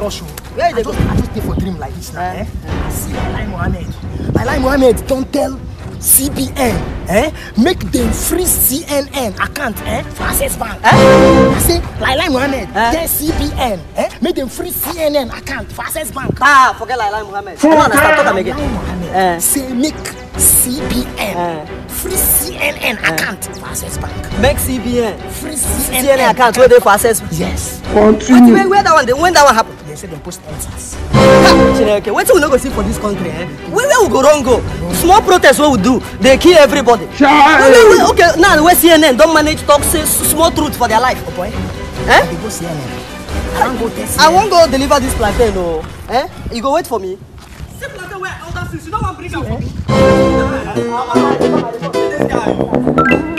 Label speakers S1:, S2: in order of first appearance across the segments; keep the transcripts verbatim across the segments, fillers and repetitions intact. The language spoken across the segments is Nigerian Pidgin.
S1: rush.
S2: Where
S1: I
S2: they
S1: just,
S2: go?
S1: I just stay for dream like this now.
S2: Eh?
S1: Eh? I see Lai Mohammed. Lai Mohammed don't tell C B N, eh? Make them free C N N account, eh? For Access Bank.
S2: Eh?
S1: I say Lai Mohammed,
S2: Eh?
S1: tell C B N, eh? Make them free C N N account for Access Bank.
S2: Ah, forget Lai Mohammed. I don't understand. Talk am
S1: Lai
S2: again.
S1: Mohammed
S2: Eh.
S1: say make C B N
S2: Eh.
S1: free C N N account for Access Bank.
S2: Make C B N.
S1: Free
S2: C
S1: C
S2: N
S1: N
S2: N
S1: N
S2: account where they for access.
S1: Yes.
S2: Continue. Where, where that one? When that one happen?
S1: They say they post answers.
S2: Okay, what we no go see for this country? Eh? Where, where we go wrong go? Small protest what we do, they kill everybody. Wait, wait, wait, okay, now where C N N don't manage talk say small truth for their life.
S1: Oh boy,
S2: Eh?
S1: they go C N N. I don't go test.
S2: I won't go deliver this plantain, no. Eh? You go wait for me. See plantain where other things, you don't want to bring am for me. This guy.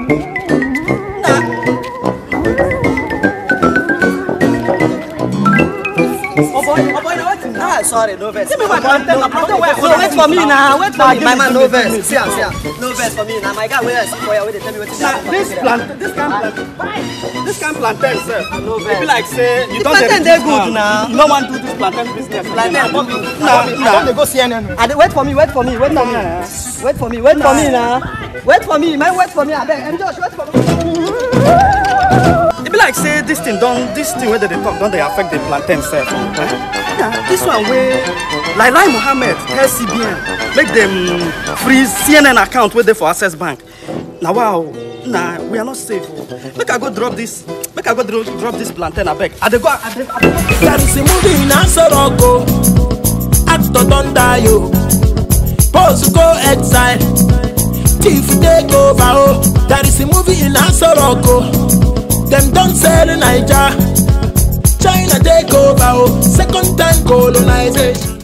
S2: Oh boy, oh boy, no wait. Ah, sorry, no verse. Give me my plantain, my plantain where? No, wait for me now, wait for me. My man, no verse. See am, see am. No verse for me now. My guy, where I see for you, where they tell me what to do.
S3: This plant, this kind of plantain, this kind of plantain, sir.
S2: No
S3: It
S2: verse.
S3: be like say you
S2: The
S3: don't
S2: plantain dey good now.
S3: You no want to do this plantain business.
S2: Plantain.
S3: Nah,
S1: I
S3: nah.
S1: don't they go C N N.
S2: And wait for me, wait for me, wait for me. Wait for me, wait for me now. Wait for me, man, wait for me. I beg. M Josh, wait for me.
S3: It be like say this thing don't, this thing where they talk don't they affect the plantain sir. Eh? Yeah, this one where like Lai Mohammed tell C B N make them freeze C N N account where they for Access Bank. Now wow, nah, we are not safe. Make I go drop this. Make I go drop, drop this plantain. I beg. I dey go. I dey, I dey.
S4: There is a movie in Asoroko. Actor don't die, yo. Pose go exile. Thief take over, oh. There is a movie in Asoroko. Them don't sell Niger. China take over, oh. Second time colonization.